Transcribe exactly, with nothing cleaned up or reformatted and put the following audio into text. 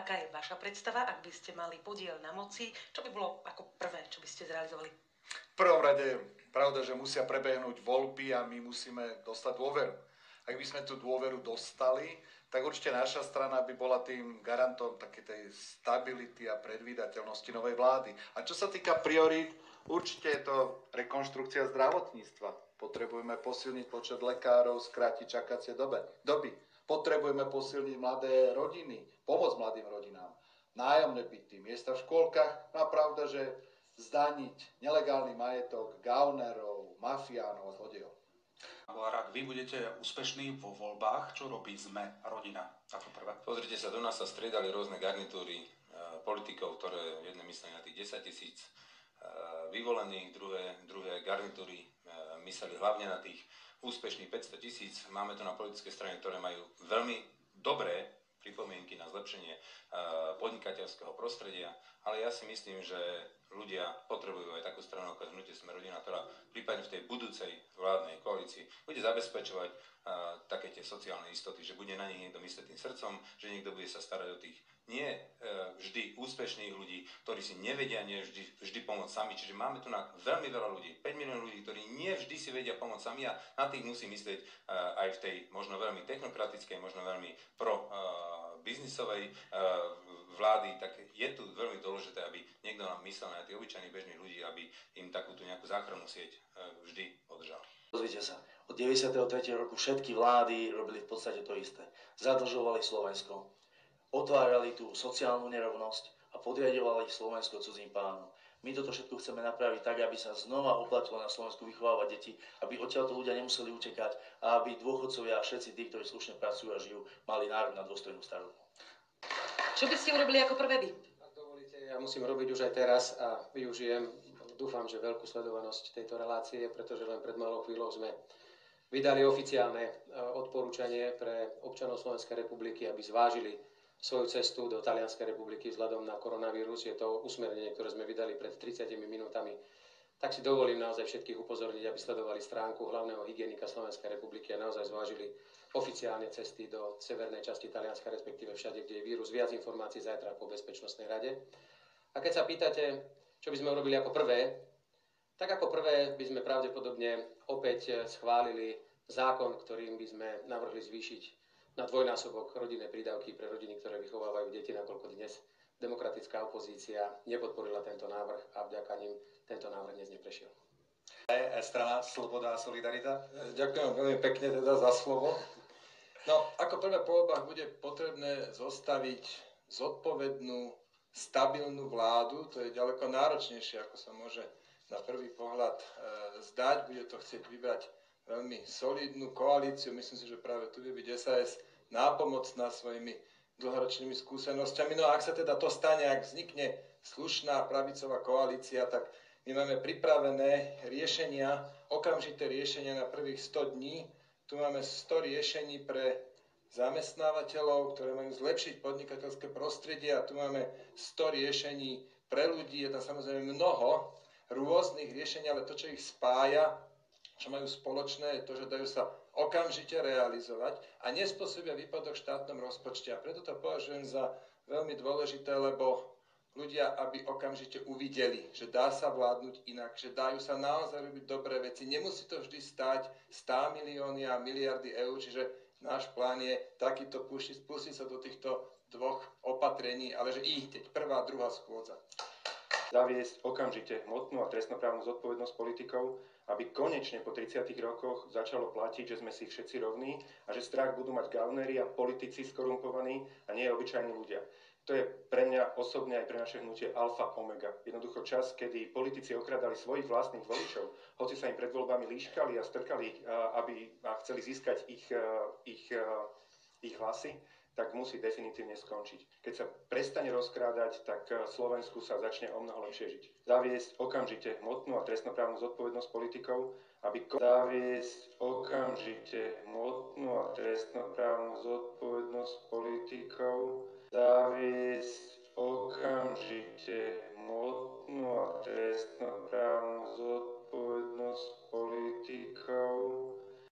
aká je vaša predstava, ak by ste mali podiel na moci, čo by bolo ako prvé, čo by ste zrealizovali? V prvom rade, pravda, že musia prebehnúť voľby a my musíme dostať dôveru. Ak by sme tú dôveru dostali, tak určite naša strana by bola tým garantom takej tej stability a predvídateľnosti novej vlády. A čo sa týka priorít, určite je to rekonštrukcia zdravotníctva. Potrebujeme posilniť počet lekárov, skrátiť čakacie dobe, doby. Potrebujeme posilniť mladé rodiny, pomôcť mladým rodinám, nájomné byty, miesta v škôlkach. No a pravda, že zdaniť nelegálny majetok gaunerov, mafiánov a zlodejov. Ak vy budete úspešní vo voľbách, čo robí SME rodina ako prvé? Pozrite sa, do nás sa striedali rôzne garnitúry e, politikov, ktoré jedné mysleli na tých desať tisíc e, vyvolených, druhé, druhé garnitúry e, mysleli hlavne na tých úspešných päťsto tisíc. Máme tu na politické strany, ktoré majú veľmi dobré pripomienky na zlepšenie e, podnikateľského prostredia, ale ja si myslím, že ľudia potrebujú aj takú stranu ako Hnutie Sme rodina, ktorá prípadne v tej budúcej vládnej koalícii bude zabezpečovať uh, také tie sociálne istoty, že bude na nich niekto myslieť tým srdcom, že niekto bude sa starať o tých nie uh, vždy úspešných ľudí, ktorí si nevedia nie vždy, vždy pomôcť sami. Čiže máme tu na veľmi veľa ľudí, päť miliónov ľudí, ktorí nie vždy si vedia pomôcť sami a na tých musí myslieť uh, aj v tej možno veľmi technokratickej, možno veľmi pro uh, biznisovej uh, vlády, tak je tu veľmi dôležité, aby niekto nám myslel na tých obyčajných bežných ľudí, aby im takúto nejakú záchrannú sieť vždy održal. Pozrite sa, od deväťdesiateho tretieho roku všetky vlády robili v podstate to isté. Zadlžovali Slovensko, otvárali tú sociálnu nerovnosť a podriadovali Slovensko cudzým pánom. My toto všetko chceme napraviť tak, aby sa znova oplatilo na Slovensku vychovávať deti, aby odtiaľto ľudia nemuseli utekať a aby dôchodcovia a všetci tí, ktorí slušne pracujú a žijú, mali nárok na dôstojnú starobu. Čo by ste urobili ako prvé vy? Ak dovolíte, ja musím robiť už aj teraz a využijem, dúfam, že veľkú sledovanosť tejto relácie, pretože len pred malou chvíľou sme vydali oficiálne odporúčanie pre občanov Slovenskej republiky, aby zvážili svoju cestu do Talianskej republiky vzhľadom na koronavírus. Je to usmernenie, ktoré sme vydali pred tridsiatimi minútami. Tak si dovolím naozaj všetkých upozorniť, aby sledovali stránku hlavného hygienika Slovenskej republiky a naozaj zvážili oficiálne cesty do severnej časti Talianska, respektíve všade, kde je vírus. Viac informácií zajtra po Bezpečnostnej rade. A keď sa pýtate, čo by sme urobili ako prvé, tak ako prvé by sme pravdepodobne opäť schválili zákon, ktorým by sme navrhli zvýšiť na dvojnásobok rodinné prídavky pre rodiny, ktoré vychovávajú deti, nakoľko dnes demokratická opozícia nepodporila tento návrh a vďaka nim tento návrh dnes neprešiel. Strana Sloboda a Solidarita. Ďakujem veľmi pekne teda za slovo. No, ako prvé po voľbách bude potrebné zostaviť zodpovednú, stabilnú vládu. To je ďaleko náročnejšie, ako sa môže na prvý pohľad e, zdať. Bude to chcieť vybrať veľmi solidnú koalíciu. Myslím si, že práve tu vie byť es a es nápomocná svojimi dlhoročnými skúsenosťami. No a ak sa teda to stane, ak vznikne slušná pravicová koalícia, tak my máme pripravené riešenia, okamžité riešenia na prvých sto dní. Tu máme sto riešení pre zamestnávateľov, ktoré majú zlepšiť podnikateľské prostredie a tu máme sto riešení pre ľudí. Je tam samozrejme mnoho rôznych riešení, ale to, čo ich spája, čo majú spoločné, je to, že dajú sa okamžite realizovať a nespôsobia výpadok v štátnom rozpočte. A preto to považujem za veľmi dôležité, lebo ľudia, aby okamžite uvideli, že dá sa vládnuť inak, že dajú sa naozaj robiť dobré veci. Nemusí to vždy stáť sto milióny a miliardy eur, čiže náš plán je takýto pustiť, pustiť sa do týchto dvoch opatrení, ale že ich teď prvá, druhá schôdza. Zaviesť okamžite hmotnú a trestnoprávnu zodpovednosť politikov, aby konečne po tridsiatich rokoch začalo platiť, že sme si všetci rovní a že strach budú mať gaunéri a politici skorumpovaní a nie obyčajní ľudia. To je pre mňa osobne aj pre naše hnutie alfa omega. Jednoducho čas, kedy politici okradali svojich vlastných voličov, hoci sa im pred voľbami líškali a strkali, aby a chceli získať ich, ich, ich hlasy, tak musí definitívne skončiť. Keď sa prestane rozkrádať, tak Slovensku sa začne o mnoho lepšie žiť. Zaviesť okamžite hmotnú a trestnoprávnu zodpovednosť politikov, aby zaviesť okamžite hmotnú a trestnoprávnu zodpovednosť politikov, zaviesť okamžite hmotnú a trestnoprávnu zodpovednosť politikov,